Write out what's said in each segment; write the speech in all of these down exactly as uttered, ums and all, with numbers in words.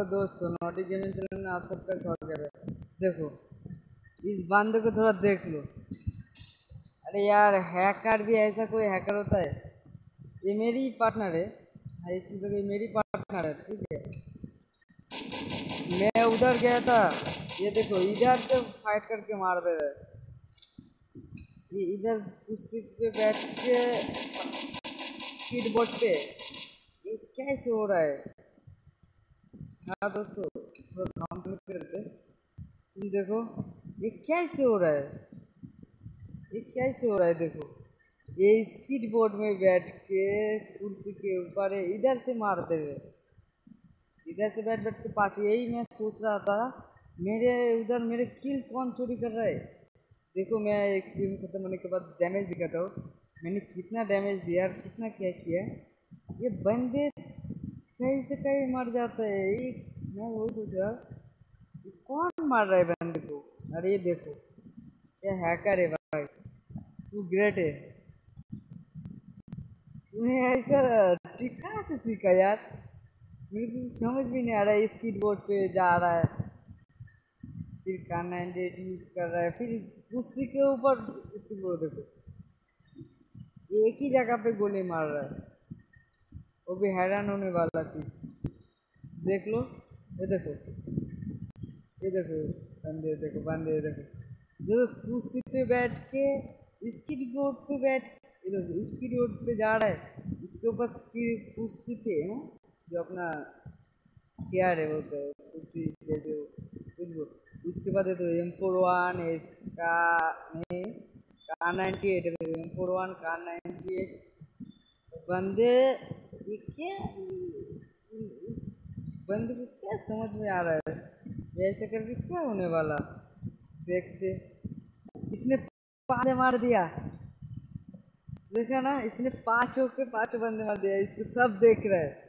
Hello दोस्तों, naughty gaming channel में आप सबका स्वागत है। देखो इस बंदे को थोड़ा देख लो। अरे यार, हैकर भी ऐसा कोई हैकर होता है? ये मेरी पार्टनर है। हाँ, एक चीज़ ये मेरी पार्टनर है, ठीक है। मैं उधर गया था, ये देखो इधर से फाइट करके मार दे रहे। ये इधर कुर्सी पे बैठ के स्पीड बोट पे, ये कैसे हो रहा है? हाँ दोस्तों, थोड़ा साउंड कम कर देते। तुम देखो ये कैसे हो रहा है, ये कैसे हो रहा है। देखो ये स्कीट बोर्ड में बैठ के कुर्सी के ऊपर इधर से मारते हुए, इधर से बैठ बैठ के पाँच। यही मैं सोच रहा था, मेरे उधर मेरे किल कौन चोरी कर रहा है। देखो मैं एक गेम खत्म होने के बाद डैमेज दिखाता हूँ, मैंने कितना डैमेज दिया और कितना क्या किया। ये बंदे कहीं से कहीं मर जाता है। ये मैं वही सोच रहा, कौन मार रहा है बंदे को। अरे ये देखो क्या हैकर है भाई, तू ग्रेट है। तुम्हें ऐसा ट्रिक कहाँ से सीखा यार? मेरे को समझ भी नहीं आ रहा है। स्कीट बोर्ड पे जा रहा है, फिर कार नाइनटी एट यूज कर रहा है, फिर उसी के ऊपर स्कीट बोर्ड। देखो एक ही जगह पे गोली मार रहा है, वो भी हैरान होने वाला चीज। देख लो, ये देखो, ये देखो बंदे, देखो बंदे, देखो देखो कुर्सी पे बैठ के स्कीट बोर्ड पे बैठ, ये देखो स्कीट बोर्ड पे जा रहा है। उसके ऊपर की कुर्सी पे है जो अपना चेयर है, बोलते हैं कुर्सी जैसे वो। उसके बाद है तो एम फोर वन एस का नहीं, कार नाइन्टी एट है, M four one kar ninety eight बंदे। ये क्या, इस बंदे को क्या समझ में आ रहा है? ऐसे करके क्या होने वाला, देखते। इसने पांच मार दिया, देखा ना, इसने पांचों के पांचों बंदे मार दिया। इसको सब देख रहे हैं,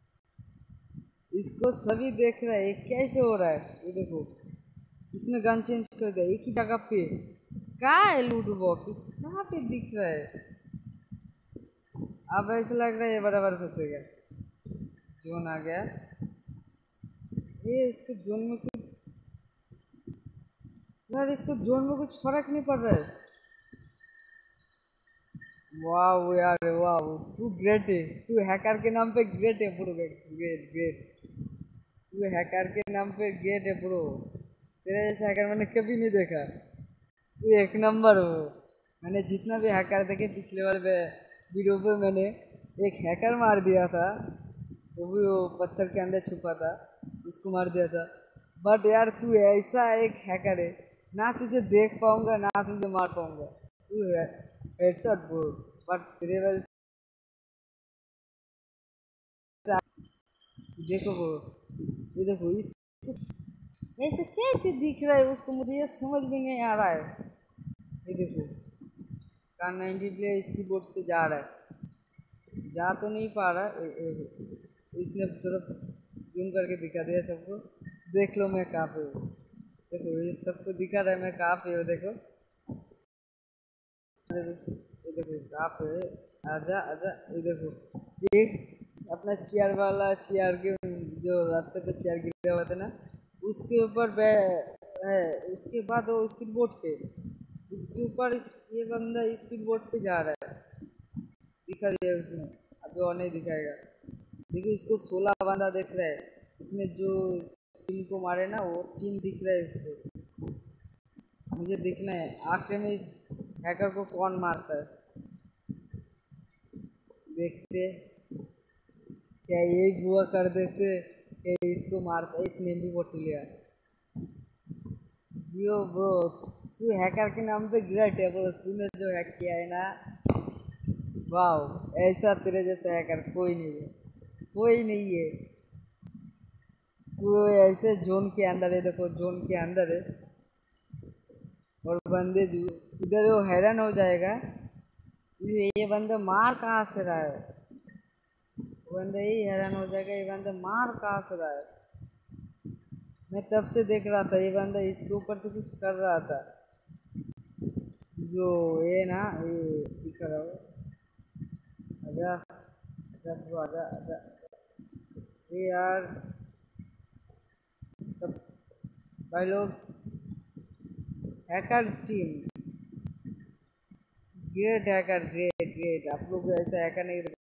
इसको सभी देख रहे हैं। ये कैसे हो रहा है? ये देखो इसने गन चेंज कर दिया एक ही जगह पे। कहाँ है लूट बॉक्स? इसको कहाँ पे दिख रहा है? अब ऐसा लग रहा है ये बराबर फंसेगा। जोन आ गया, ये इसके जोन में कुछ, यार इसको जोन में कुछ फर्क नहीं पड़ रहा है। वाह यार वाह, तू ग्रेट है, तू हैकर के नाम पे ग्रेट है ब्रो, ग्रेट ग्रेट। तू हैकर के नाम पे ग्रेट है ब्रो, तेरे जैसा हैकर मैंने कभी नहीं देखा। तू एक नंबर हो। मैंने जितना भी हैकर देखे पिछले वाले वीडियो पे, मैंने एक हैकर मार दिया था, वो भी वो पत्थर के अंदर छुपा था, उसको मार दिया था। बट यार तू ऐसा एक हैकर है, ना तुझे देख पाऊंगा ना तुझे मार पाऊंगा। तू है हेडशॉट ब्रो, बट तेरे वजह से। देखो ब्रो, ये देखो इसको ऐसे कैसे दिख रहा है उसको, मुझे ये समझ में नहीं आ रहा है। ये देखो कार नाइन्टी प्ले इसकी बोर्ड से जा रहा है, जा तो नहीं पा रहा ए, ए, इसने तरफ जूम करके दिखा दिया सबको। देख लो मैं कहाँ पे हूँ, देखो ये सबको दिखा रहा है मैं कहाँ पे हूँ। देखो ये देखो कहाँ पे है, आजा आजा। ये देखो एक अपना चेयर वाला, चेयर के जो रास्ते पे चेयर गिरा हुआ था ना, उसके ऊपर बै है। उसके बाद वो स्पीड बोट पे, उसके ऊपर इस ये बंदा स्पीड बोट पे जा रहा है, दिखा दिया उसमें। अभी और नहीं दिखाएगा। देखो इसको सोलह बंदा देख रहा है, इसमें जो टीम को मारे ना वो टीम दिख रहा है इसको। मुझे देखना है आखिर में इस हैकर को कौन मारता है। देखते क्या यही बुआ कर देते कि इसको मारता है। इसने भी वोट लिया। जियो ब्रो, तू हैकर के नाम पे ग्रेट है ब्रो, तूने जो हैक किया है ना, वाह। ऐसा तेरे जैसा हैकर कोई नहीं है, कोई नहीं है। तू ऐसे जोन के अंदर है, देखो जोन के अंदर है, और बंदे जो इधर वो हैरान हो जाएगा, ये ये बंदा मार कहाँ से रहा है। बंदा ही हैरान हो जाएगा, ये बंदा मार कहाँ से रहा है। मैं तब से देख रहा था, ये बंदा इसके ऊपर से कुछ कर रहा था, जो ये ना ये दिख रहा हो। आजा आजा ब्रो, आजा आजा। ये यार भाई लोग, hackers team, great hacker, great great. आप लोग ऐसा हैकर नहीं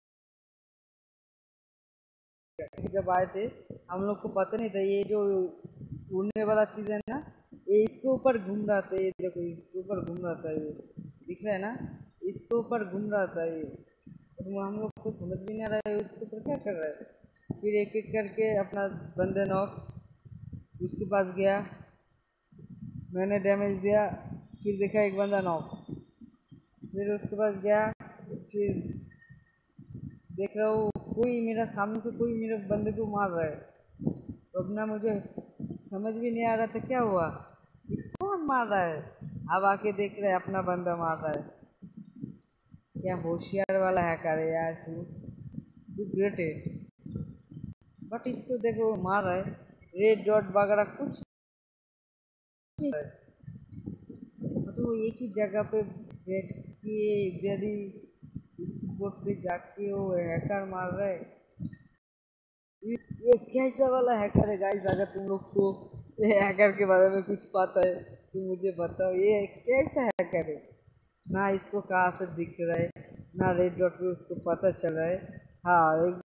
देखा। जब आए थे हम लोग को पता नहीं था ये जो उड़ने वाला चीज़ है ना, ये इसके ऊपर घूम रहा था। ये देखो, इसके ऊपर घूम रहा था, ये दिख रहा है ना, इसके ऊपर घूम रहा था ये। और वो हम लोग को समझ भी नहीं आ रहा है उसके ऊपर क्या कर रहा है। फिर एक एक करके अपना बंदे नॉक, उसके पास गया, मैंने डैमेज दिया, फिर देखा एक बंदा नॉक, फिर उसके पास गया, फिर देख रहा हूँ कोई मेरा सामने से कोई मेरे बंदे को मार रहा है। तो अब ना मुझे समझ भी नहीं आ रहा था क्या हुआ, ये कौन मार रहा है। अब आके देख रहे अपना बंदा मार रहा है। क्या होशियार वाला हैकर है यार तू, तू ग्रेट है। बट इसको देखो मार रहा है, रेड डॉट वगैरह कुछ नहीं है। तो एक ही जगह पे बैठ के इधर ही इसकी बोर्ड पे जाके वो हैकर मार रहा है। ये, ये कैसा वाला हैकर है गाइस। अगर तुम लोग को ये हैकर के बारे में कुछ पता है तो मुझे बताओ, ये कैसा हैकर है। ना इसको कहाँ से दिख रहा है, ना रेड डॉट पे उसको पता चल रहा है। हाँ, एक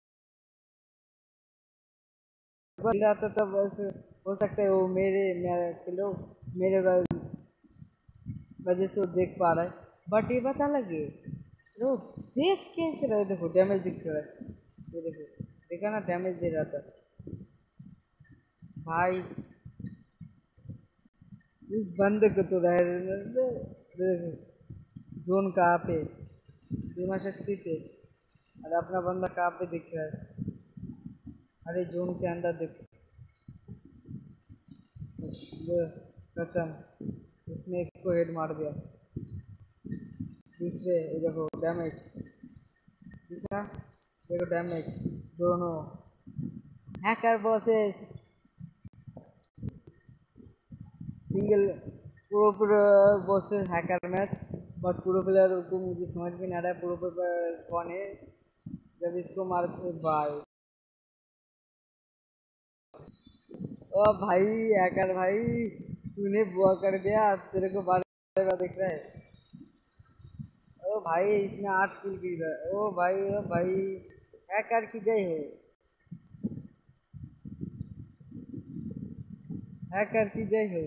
बार रहा था तब ऐसे हो सकता है वो मेरे मैं खेलो मेरे वजह से वो देख पा रहा है। बट ये बता लगे वो देख कैसे रहे। देखो डैमेज दिख रहा है, ये देखो, देखा ना, डैमेज दे रहा था भाई उस बंदे को। तो रह देखो जोन कहाँ पे, सीमा शक्ति पे, अरे अपना बंदा कहाँ पे दिख रहा है। अरे जोन के अंदर देखो, खत्म, इसमें एक को हेड मार दिया। दूसरे देखो डैमेज दिखा, देखो डैमेज, दोनों hacker bosses single pro player versus hacker match. But pro player को मुझे समझ में नहीं आ रहा है प्रो प्लेयर कौन है। जब इसको मारते भाई, ओ भाई हैकर भाई, तूने बुआ कर दिया, तेरे को बार बार दिख रहा है। ओ भाई इसने आठ किल की है। ओ भाई, ओ भाई, हैकर की जय हो, हैकर की जय हो।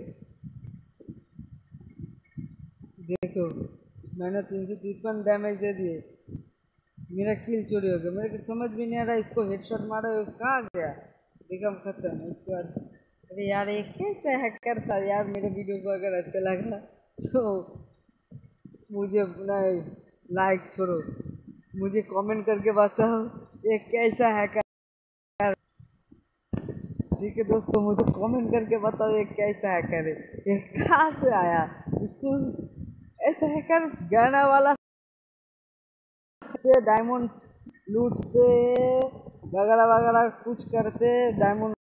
देखो मैंने तीन सौ तिरपन डैमेज दे दिए, मेरा किल चोरी हो गया। मेरे को समझ भी नहीं आ रहा, इसको हेडशॉट मारा कहाँ गया, देखा हम खत्म। उसके बाद अरे यार ये कैसा हैकर था यार। मेरे वीडियो को अगर अच्छा लगा तो मुझे ना लाइक छोड़ो, मुझे कमेंट करके बताओ ये कैसा हैकर। ठीक है दोस्तों, मुझे कमेंट करके बताओ ये कैसा हैकर है, ये कहाँ से आया। इसको ऐसा हैकर गाना वाला से डायमंड लूटते वगैरह वगैरह कुछ करते, डायमंड